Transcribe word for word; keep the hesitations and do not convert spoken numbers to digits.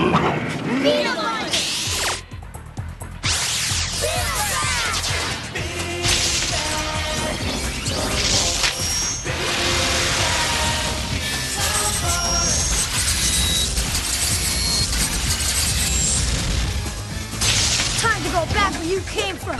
Beetleborgs! Time to go back where you came from.